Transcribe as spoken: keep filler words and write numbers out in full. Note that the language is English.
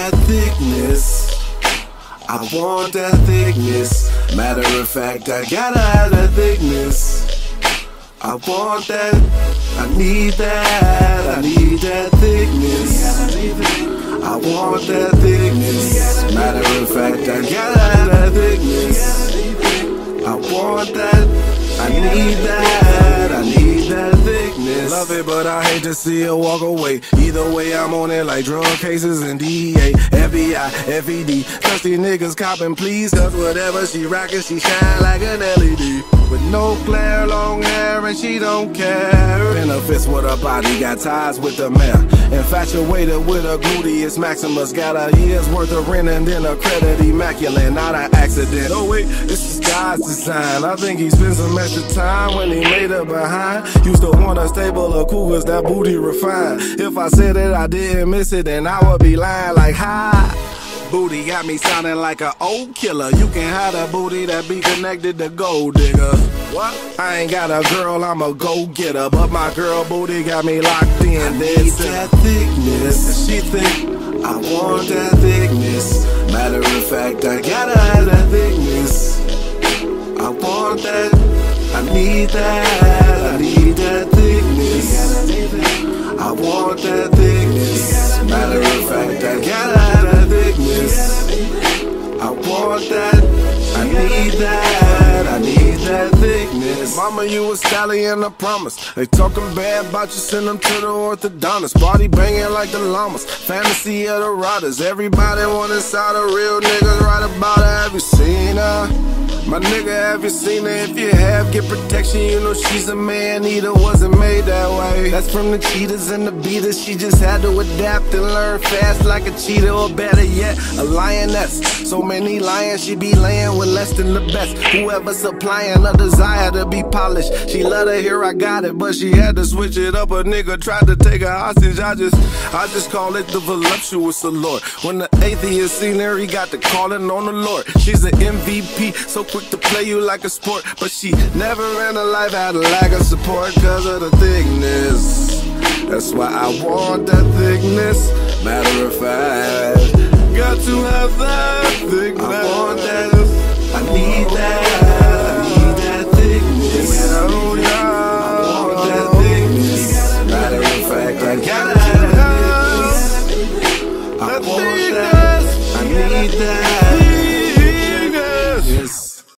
that thickness. I want that thickness. Matter of fact, I gotta have that thickness. I want that, I need that, I need that thickness. I want that thickness. Matter of fact, I gotta have that thickness. I want that, I need that, I need that thickness. Love it, but I hate to see her walk away. Either way, I'm on it like drug cases and D E A, F B I, F E D. Thirsty niggas copping, please, cause whatever she rockin', she shine like an L E D. With no glare, long hair, and she don't care. Benefits with her body, got ties with the mayor. Infatuated with her gluteus maximus. Got a year's worth of rent and then a credit immaculate. Not an accident. Oh wait, this is God's design. I think he spent some extra time when he made her behind. Used to want a stable of cougars, that booty refined. If I said that I didn't miss it, then I would be lying like hi. Booty got me sounding like a old killer. You can hide a booty that be connected to gold digger. What? I ain't got a girl, I'm a go-getter. But my girl booty got me locked in. I need that thickness. She think I want that thickness. Matter of fact, I gotta have that thickness. I want that, I need that, I need that thickness. I want that thickness. Matter of fact, I gotta have that thickness. I want that, I need that, I need that thickness. Mama, you a stallion, I promise. They talking bad about you, send them to the orthodontist. Body banging like the llamas, fantasy of the riders. Everybody want inside a real niggas right about her. Have you seen her? My nigga, have you seen her? If you have, get protection. You know she's a man eater, wasn't made that way. That's from the cheaters and the beaters. She just had to adapt and learn fast like a cheetah, or better yet, a lioness. So many lions, she be laying with less than the best. Whoever supplying a desire to be polished. She love to hear I got it, but she had to switch it up. A nigga tried to take her hostage. I just, I just call it the voluptuous allure. When the atheist seen her, he got to calling on the Lord. She's an M V P, so quick to play you like a sport, but she never in her life had a lack of support cause of the thickness. That's why I want that thickness. Matter of fact, got to have that thickness. I want